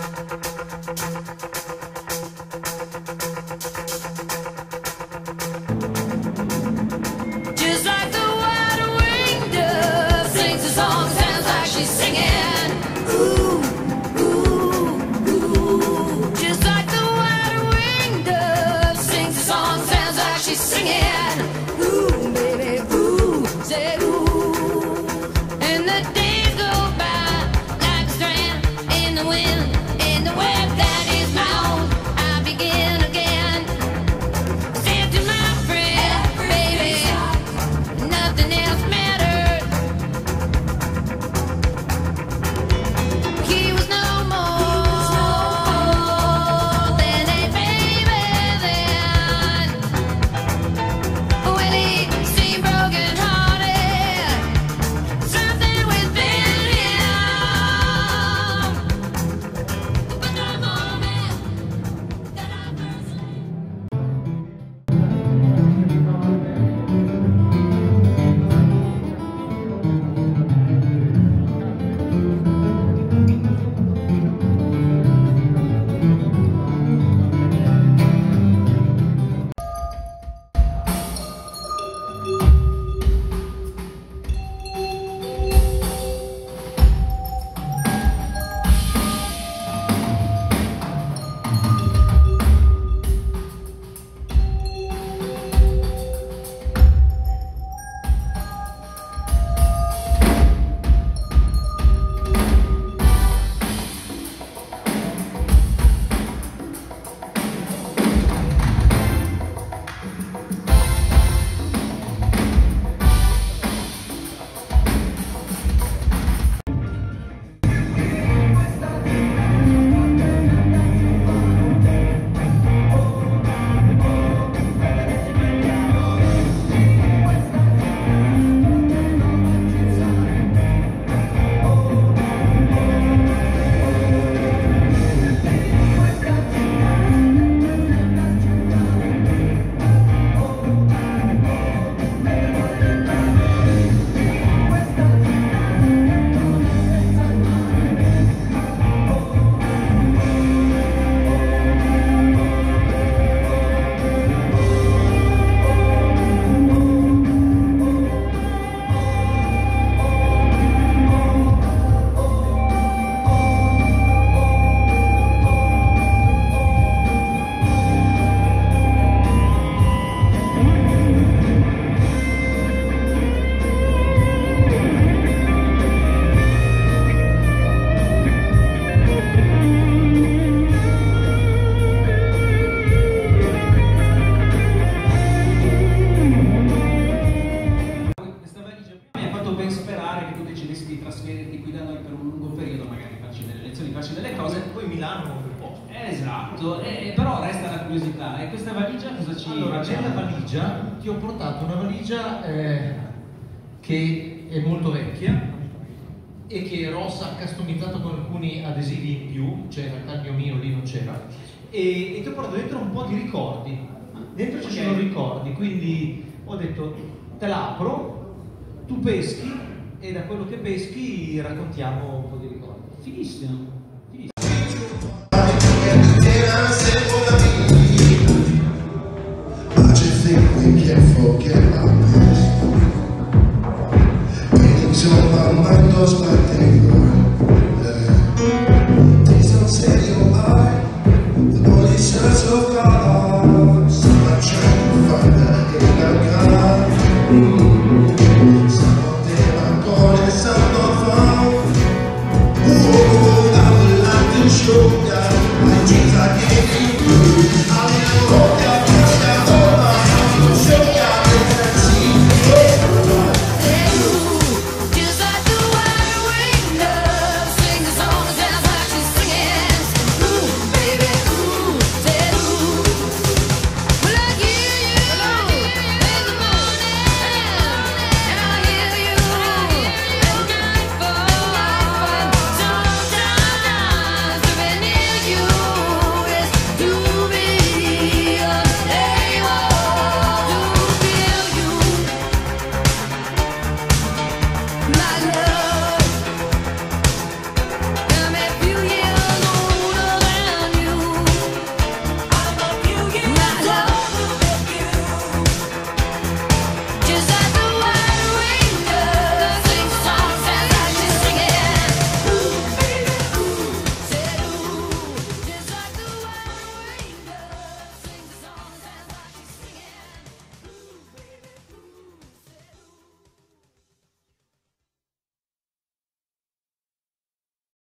Just like the wide-winged dove sings a song, sounds like she's singing. Ooh, ooh, ooh. Just like the wide-winged dove sings a song, sounds like she's singing. Ooh, baby, ooh, say ooh. And the days go by like a strand in the wind, in the web that is my own. I begin again. Said to my friend, baby, nothing else matters. He was no more than a baby then. Well, he seemed broken hearted, something within him. But the moment that I first trasferirti qui da noi per un lungo periodo, magari farci delle lezioni, farci delle cose. Poi Milano non un po'. Esatto, però resta la curiosità. E questa valigia cosa ci Allora, facciamo? nella valigia ti ho portato una valigia che è molto vecchia e che Ross ha customizzato con alcuni adesivi in più, cioè in realtà il mio lì non c'era, e ti ho portato dentro un po' di ricordi. Dentro ci sono ricordi, quindi ho detto te la apro, tu peschi e da quello che peschi raccontiamo un po' di ricordi. Fighissimo.